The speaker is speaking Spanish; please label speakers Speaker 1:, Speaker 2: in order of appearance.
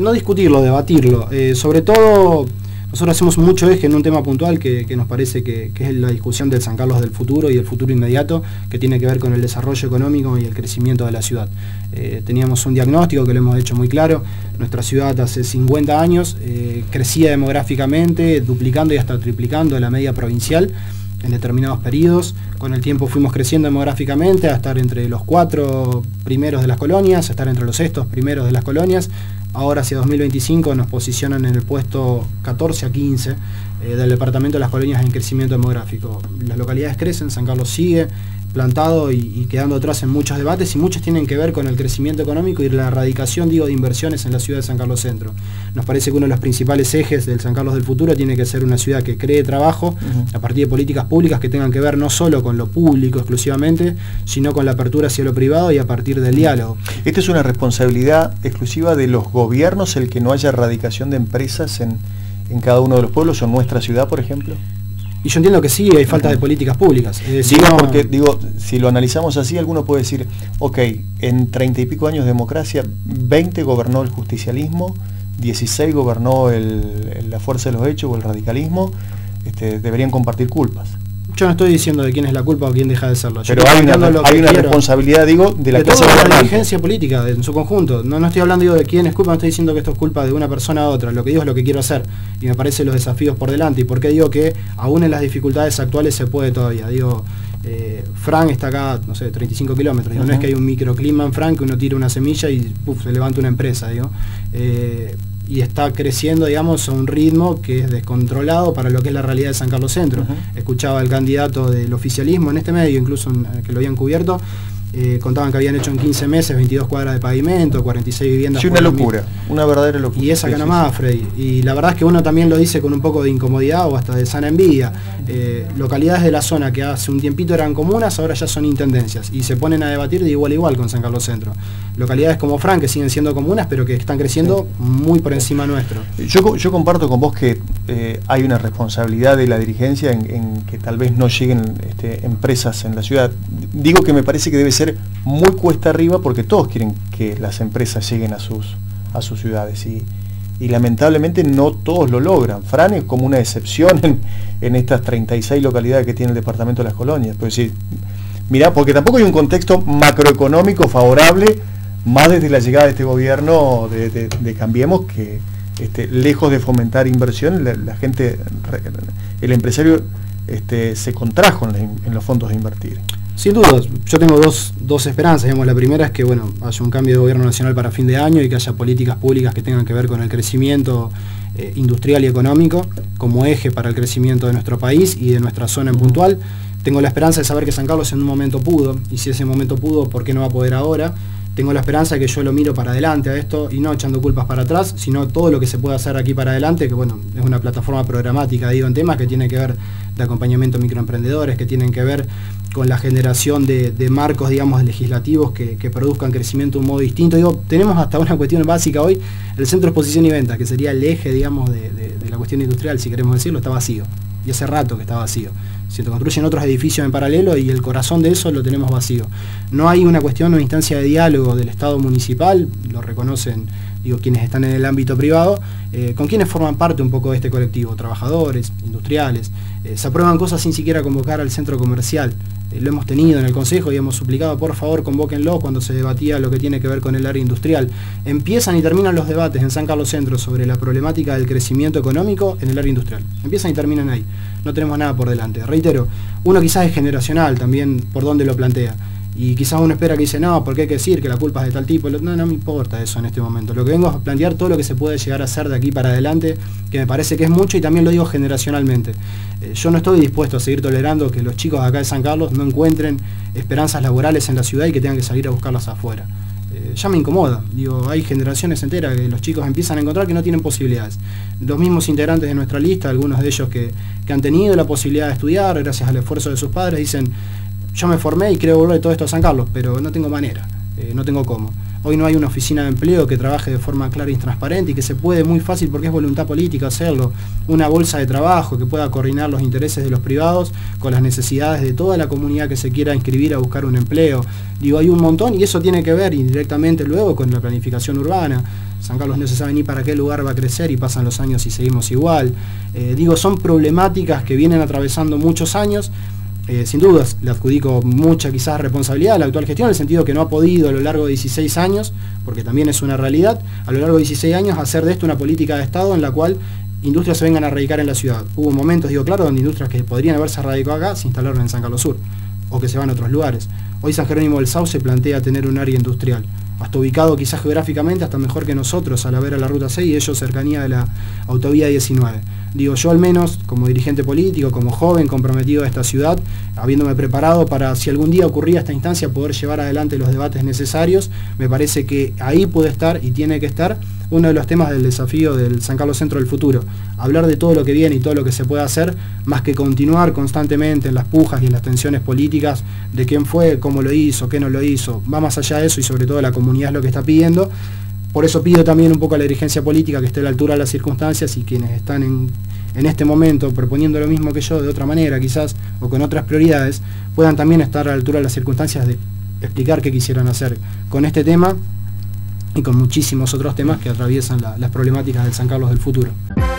Speaker 1: No discutirlo, debatirlo. Sobre todo, nosotros hacemos mucho eje en un tema puntual que nos parece que es la discusión del San Carlos del futuro y el futuro inmediato, que tiene que ver con el desarrollo económico y el crecimiento de la ciudad. Teníamos un diagnóstico que lo hemos hecho muy claro. Nuestra ciudad hace 50 años crecía demográficamente, duplicando y hasta triplicando la media provincial en determinados periodos. Con el tiempo fuimos creciendo demográficamente a estar entre los 4 primeros de las colonias, a estar entre los 6 primeros de las colonias. Ahora hacia 2025 nos posicionan en el puesto 14 a 15 del departamento de las colonias en crecimiento demográfico. Las localidades crecen, San Carlos sigue plantado y quedando atrás en muchos debates, y muchos tienen que ver con el crecimiento económico y la erradicación, digo, de inversiones en la ciudad de San Carlos Centro. Nos parece que uno de los principales ejes del San Carlos del futuro tiene que ser una ciudad que cree trabajo a partir de políticas públicas que tengan que ver no solo con lo público exclusivamente, sino con la apertura hacia lo privado y a partir del diálogo.
Speaker 2: ¿Esta es una responsabilidad exclusiva de los gobiernos el que no haya erradicación de empresas en cada uno de los pueblos o en nuestra ciudad, por ejemplo?
Speaker 1: Y yo entiendo que sí, hay falta de políticas públicas.
Speaker 2: Porque si lo analizamos así, alguno puede decir, ok, en 30 y pico años de democracia, 20 gobernó el justicialismo, 16 gobernó la fuerza de los hechos o el radicalismo, deberían compartir culpas.
Speaker 1: Yo no estoy diciendo de quién es la culpa o quién deja de serlo.
Speaker 2: Pero hay una responsabilidad, digo, de la clase
Speaker 1: gobernante. La dirigencia política en su conjunto. No estoy hablando de quién es culpa, no estoy diciendo que esto es culpa de una persona a otra. Lo que digo es lo que quiero hacer. Y me parecen los desafíos por delante. ¿Y por qué digo que aún en las dificultades actuales se puede todavía? Digo, Frank está acá, no sé, 35 kilómetros. No es que hay un microclima en Frank que uno tira una semilla y se levanta una empresa, digo. Y está creciendo, digamos, a un ritmo que es descontrolado para lo que es la realidad de San Carlos Centro. Escuchaba al candidato del oficialismo en este medio, incluso que lo habían cubierto, contaban que habían hecho en 15 meses 22 cuadras de pavimento, 46 viviendas.
Speaker 2: Sí, una locura, una verdadera locura.
Speaker 1: Y es acá nomás, Freddy. Y la verdad es que uno también lo dice con un poco de incomodidad o hasta de sana envidia. Localidades de la zona que hace un tiempito eran comunas, ahora ya son intendencias. Y se ponen a debatir de igual a igual con San Carlos Centro. Localidades como Frank que siguen siendo comunas, pero que están creciendo muy por encima nuestro.
Speaker 2: Yo comparto con vos que hay una responsabilidad de la dirigencia en que tal vez no lleguen empresas en la ciudad. Digo que me parece que debe ser muy cuesta arriba porque todos quieren que las empresas lleguen a sus ciudades y lamentablemente no todos lo logran. Fran es como una excepción en estas 36 localidades que tiene el departamento de las colonias. Pues sí, mirá, porque tampoco hay un contexto macroeconómico favorable, más desde la llegada de este gobierno de Cambiemos, que lejos de fomentar inversión, la gente, el empresario se contrajo en los fondos de invertir.
Speaker 1: Sin duda, yo tengo dos esperanzas. Digamos, la primera es que haya un cambio de gobierno nacional para fin de año y que haya políticas públicas que tengan que ver con el crecimiento industrial y económico como eje para el crecimiento de nuestro país y de nuestra zona en puntual. Tengo la esperanza de saber que San Carlos en un momento pudo, y si ese momento pudo, ¿por qué no va a poder ahora? Tengo la esperanza de que yo lo miro para adelante a esto y no echando culpas para atrás, sino todo lo que se puede hacer aquí para adelante, que es una plataforma programática, digo, en temas que tienen que ver de acompañamiento a microemprendedores, que tienen que ver con la generación de marcos, digamos, legislativos que produzcan crecimiento de un modo distinto. Digo, tenemos hasta una cuestión básica hoy, el centro de exposición y ventas, que sería el eje, digamos, de la cuestión industrial, si queremos decirlo, está vacío. Y hace rato que está vacío. Se construyen otros edificios en paralelo y el corazón de eso lo tenemos vacío. No hay una cuestión, una instancia de diálogo del Estado municipal, lo reconocen, digo, quienes están en el ámbito privado, con quienes forman parte un poco de este colectivo, trabajadores, industriales. Se aprueban cosas sin siquiera convocar al centro comercial. Lo hemos tenido en el Consejo y hemos suplicado, por favor, convóquenlo cuando se debatía lo que tiene que ver con el área industrial. Empiezan y terminan los debates en San Carlos Centro sobre la problemática del crecimiento económico en el área industrial. Empiezan y terminan ahí. No tenemos nada por delante. Reitero, uno quizás es generacional también por donde lo plantea. Y quizás uno espera que dice, no, porque hay que decir que la culpa es de tal tipo. No me importa eso en este momento. Lo que vengo es a plantear todo lo que se puede llegar a hacer de aquí para adelante, que me parece que es mucho y también lo digo generacionalmente. Yo no estoy dispuesto a seguir tolerando que los chicos de acá de San Carlos no encuentren esperanzas laborales en la ciudad y que tengan que salir a buscarlas afuera. Ya me incomoda. Digo, hay generaciones enteras que los chicos empiezan a encontrar que no tienen posibilidades. Los mismos integrantes de nuestra lista, algunos de ellos que han tenido la posibilidad de estudiar gracias al esfuerzo de sus padres, dicen, yo me formé y quiero volver todo esto a San Carlos, pero no tengo manera, no tengo cómo. Hoy no hay una oficina de empleo que trabaje de forma clara y transparente y que se puede muy fácil, porque es voluntad política hacerlo. Una bolsa de trabajo que pueda coordinar los intereses de los privados con las necesidades de toda la comunidad que se quiera inscribir a buscar un empleo. Digo, hay un montón y eso tiene que ver indirectamente luego con la planificación urbana. San Carlos no se sabe ni para qué lugar va a crecer y pasan los años y seguimos igual. Digo, son problemáticas que vienen atravesando muchos años. Sin dudas le adjudico mucha quizás responsabilidad a la actual gestión, en el sentido que no ha podido a lo largo de 16 años, porque también es una realidad, a lo largo de 16 años hacer de esto una política de Estado en la cual industrias se vengan a radicar en la ciudad. Hubo momentos, digo claro, donde industrias que podrían haberse radicado acá se instalaron en San Carlos Sur, o que se van a otros lugares. Hoy San Jerónimo del Sauce plantea tener un área industrial, hasta ubicado quizás geográficamente, hasta mejor que nosotros al haber a la Ruta 6 y ellos cercanía de la Autovía 19. Digo, yo al menos, como dirigente político, como joven comprometido a esta ciudad, habiéndome preparado para, si algún día ocurría esta instancia, poder llevar adelante los debates necesarios, me parece que ahí puede estar y tiene que estar uno de los temas del desafío del San Carlos Centro del futuro. Hablar de todo lo que viene y todo lo que se puede hacer, más que continuar constantemente en las pujas y en las tensiones políticas de quién fue, cómo lo hizo, qué no lo hizo. Va más allá de eso y sobre todo la comunidad es lo que está pidiendo. Por eso pido también un poco a la dirigencia política que esté a la altura de las circunstancias y quienes están en este momento proponiendo lo mismo que yo de otra manera quizás o con otras prioridades, puedan también estar a la altura de las circunstancias de explicar qué quisieran hacer con este tema y con muchísimos otros temas que atraviesan las problemáticas del San Carlos del futuro.